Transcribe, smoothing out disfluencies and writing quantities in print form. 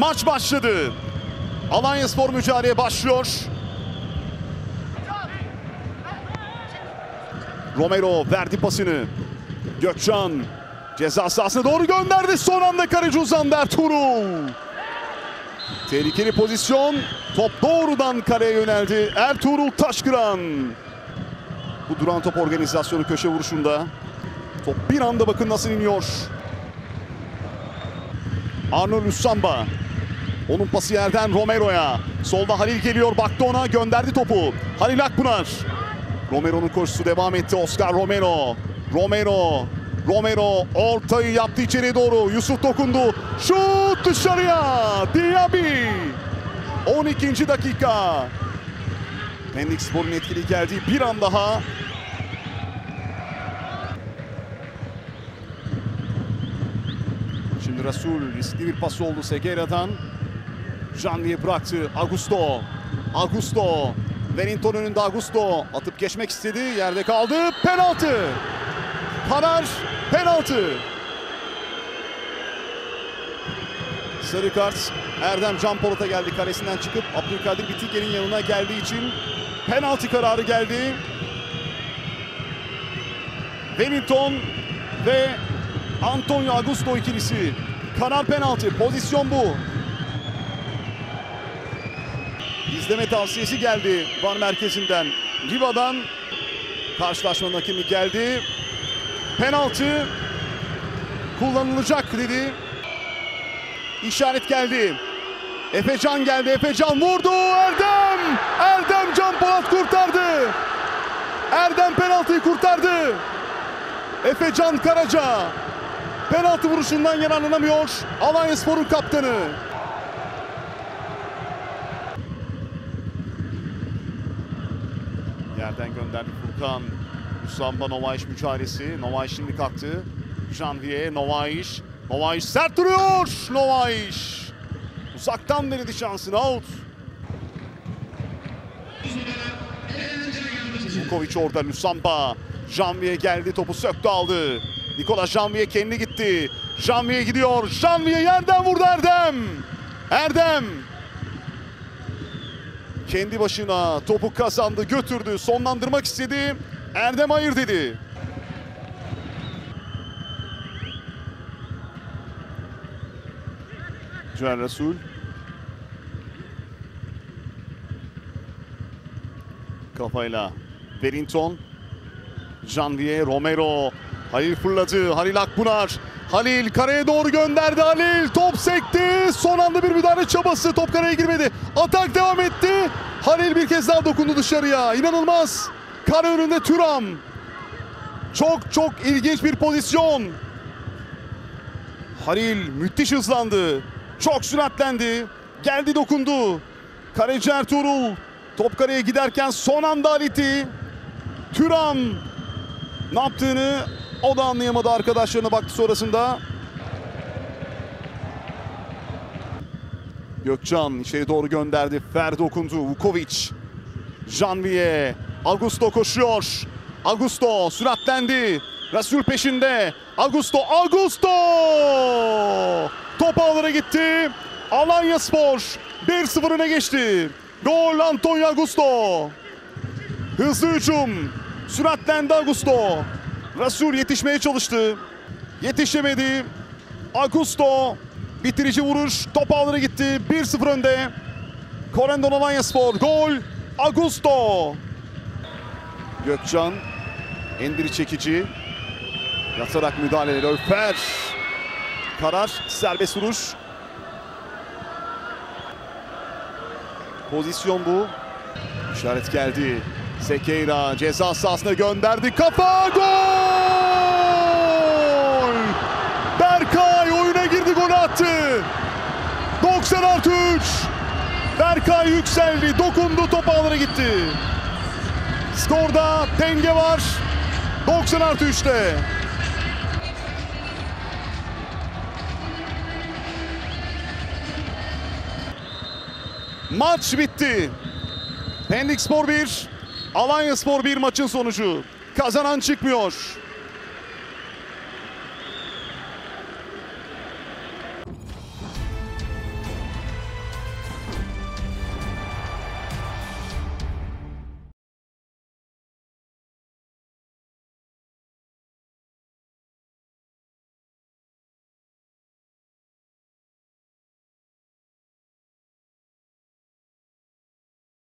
Maç başladı. Alanyaspor mücadeleye başlıyor. Romero verdi pasını. Gökçen ceza sahasına doğru gönderdi. Son anda kaleci uzandı Ertuğrul. Tehlikeli pozisyon. Top doğrudan kaleye yöneldi. Ertuğrul Taşkıran. Bu duran top organizasyonu köşe vuruşunda. Top bir anda bakın nasıl iniyor. Arnold Lusamba. Onun pası yerden Romero'ya. Solda Halil geliyor. Baktı ona. Gönderdi topu. Halil Akpınar. Romero'nun koşusu devam etti. Oscar Romero. Romero ortayı yaptı içeriye doğru. Yusuf dokundu. Şut dışarıya. Diaby. 12. dakika. Pendikspor'un etkili geldiği bir an daha. Şimdi Rasul riskli bir pas oldu Segera'dan. Janvier bıraktı. Augusto. Wellington önünde Augusto. Atıp geçmek istedi. Yerde kaldı. Penaltı. Karar penaltı. Sarı kart Erdem Can Polat'a geldi. Kalesinden çıkıp Abdülkadir Bitiker'in yanına geldiği için penaltı kararı geldi. Wellington ve Antonio Augusto ikilisi. Karar penaltı. Pozisyon bu. İzleme tavsiyesi geldi VAR merkezinden. Riva'dan karşılaşmanın hakemi geldi. Penaltı kullanılacak dedi. İşaret geldi. Efecan geldi. Efecan vurdu. Erdem Can Polat kurtardı. Erdem penaltıyı kurtardı. Efecan Karaca penaltı vuruşundan yararlanamıyor. Alanyaspor'un kaptanı. Yerden gönderdi Furkan. Lusamba Novayiş mücadelesi. Novayiş şimdi kalktı. Janvier, Novayiş sert duruyor. Novayiş uzaktan denedi şansını. Out. Vukovic orada. Lusamba. Janvier geldi. Topu söktü aldı. Nikola Janvier kendi gitti. Janvier gidiyor. Janvier yerden vurdu Erdem. Kendi başına topu kazandı, götürdü. Sonlandırmak istedi. Erdem hayır dedi. Cihan Resul. Kafayla Wellington. Janvier, Romero. Halil fırladı. Halil Akpınar. Halil kareye doğru gönderdi. Halil top sekti. Son anda bir müdahale çabası. Top kareye girmedi. Atak devam etti. Halil bir kez daha dokundu dışarıya. İnanılmaz. Kare önünde Thuram. Çok ilginç bir pozisyon. Halil müthiş hızlandı. Çok süratlendi. Geldi dokundu. Kaleci Ertuğrul. Top kareye giderken son anda Halit'i. Thuram ne yaptığını o da anlayamadı, arkadaşlarına baktı sonrasında. Gökçen içeri doğru gönderdi. Ferdi dokundu. Vukovic. Janvier. Augusto koşuyor. Augusto süratlendi. Rasul peşinde. Augusto. Top ağlara gitti. Alanyaspor 1-0 öne geçti. Gol Antonio Augusto. Hızlı hücum. Süratlendi Augusto. Rasul yetişmeye çalıştı. Yetişemedi. Augusto bitirici vuruş. Top ağlara gitti. 1-0 önde. Corendon Alanyaspor. Gol Augusto. Gökçen. Endiri çekici. Yatarak müdahaleleri. Öfer. Karar. Serbest vuruş. Pozisyon bu. İşaret geldi. Sekeira ceza sahasına gönderdi. Kafa gol! Berkay oyuna girdi, gol attı. 90+3. Berkay yükseldi, dokundu, top ağlara gitti. Skorda denge var. 90+3'te. Maç bitti. Pendikspor 1, Alanyaspor 1 maçın sonucu. Kazanan çıkmıyor.